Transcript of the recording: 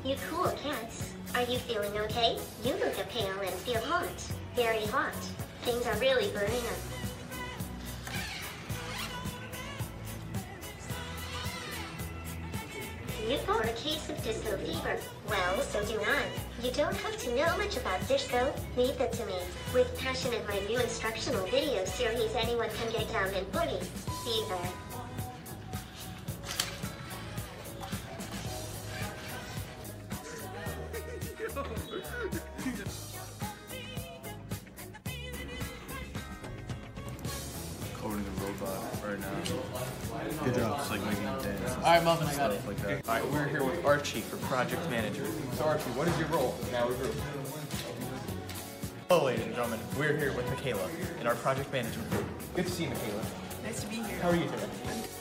You cool cats. Are you feeling okay? You look pale and feel hot. Very hot. Things are really burning up. You've got a case of disco fever. Well, so do I. You don't have to know much about disco. Leave that to me. With Passion and my new instructional video series, anyone can get down and boogie. Fever. Coding the robot right now. Good job. Just like making it dance. Alright, Muffin, I got it. Like that. Alright, we're here with Archie for Project Manager. So Archie, what is your role in our group? Hello, ladies and gentlemen. We're here with Michaela in our Project Management group. Good to see you, Michaela. Nice to be here. How are you today?